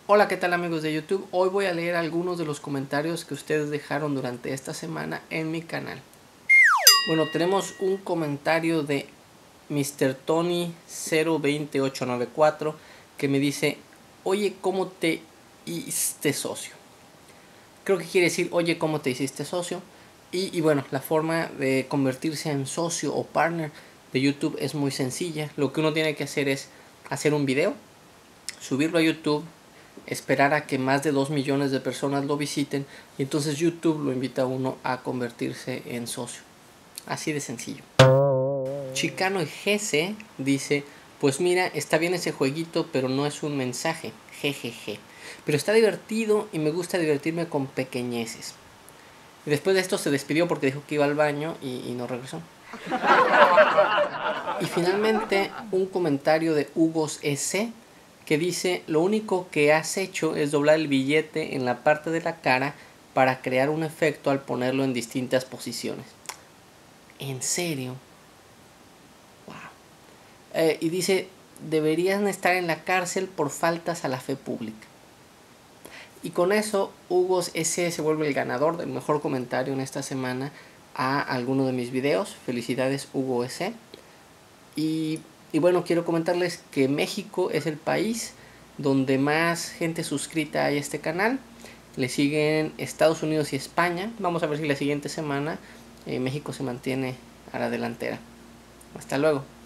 Hola, ¿qué tal amigos de YouTube? Hoy voy a leer algunos de los comentarios que ustedes dejaron durante esta semana en mi canal. Bueno, tenemos un comentario de Mr. Tony 020894 que me dice: oye, ¿cómo te hiciste socio? Creo que quiere decir: oye, ¿cómo te hiciste socio? Y bueno, la forma de convertirse en socio o partner de YouTube es muy sencilla. Lo que uno tiene que hacer es hacer un video, subirlo a YouTube, esperar a que más de 2 millones de personas lo visiten y entonces YouTube lo invita a uno a convertirse en socio. Así de sencillo. Chicano GC dice: pues mira, está bien ese jueguito, pero no es un mensaje, jejeje. Pero está divertido y me gusta divertirme con pequeñeces. Y después de esto se despidió porque dijo que iba al baño y no regresó. Y finalmente un comentario de Hugos S que dice: lo único que has hecho es doblar el billete en la parte de la cara para crear un efecto al ponerlo en distintas posiciones. ¿En serio? Wow. Y dice: deberían estar en la cárcel por faltas a la fe pública. Y con eso Hugos S se vuelve el ganador del mejor comentario en esta semana a alguno de mis videos. Felicidades, Hugo S. Y bueno, quiero comentarles que México es el país donde más gente suscrita hay a este canal. Le siguen Estados Unidos y España. Vamos a ver si la siguiente semana México se mantiene a la delantera. Hasta luego.